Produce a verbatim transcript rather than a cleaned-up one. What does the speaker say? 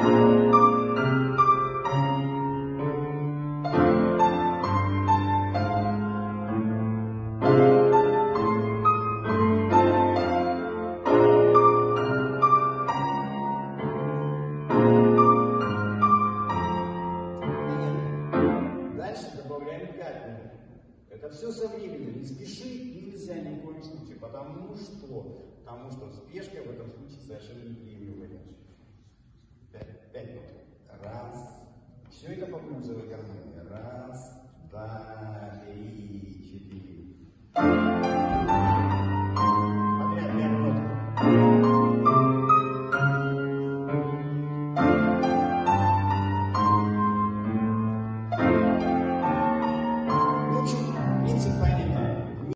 Это все со временем. Не спешить нельзя ни в коем случае. Потому что, потому что спешка в этом случае совершенно неприемлемая вещь. Пять, пять нот. Раз. Все это по блюзовой гармонии. Раз, два, три, четыре.